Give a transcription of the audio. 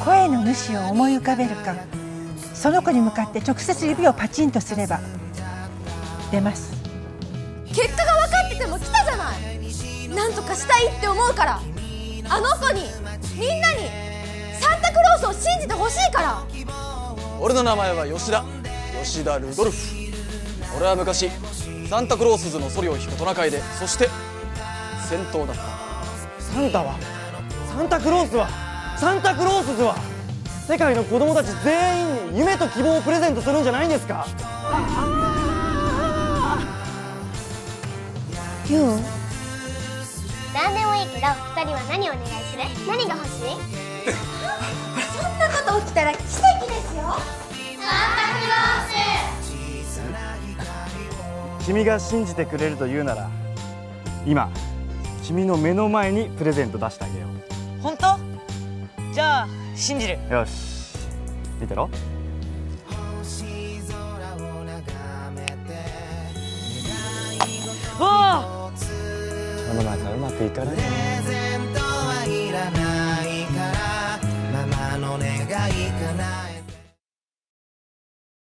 声の主を思い浮かべるか、その子に向かって直接指をパチンとすれば出ます。 結果が分かってても来たじゃない。なんとかしたいって思うから、あの子にみんなにサンタクロースを信じてほしいから。 俺の名前は吉田ルドルフ。俺は昔サンタクロースズのソリを引くトナカイで、そして戦闘だった。 サンタクロースはサンタクロースズは世界の子供たち全員に夢と希望をプレゼントするんじゃないんですか。 ユウ、 何でもいいけど2人は何お願いする？何が欲しい？ そんなこと起きたら奇跡ですよ。 サンタクロース。 君が信じてくれると言うなら、今君の目の前にプレゼント出してあげよう。 本当？じゃあ信じる。 よし、見てろ。 わあ、 世の中うまくいかない。 プレゼントはいらないからママの願いかな。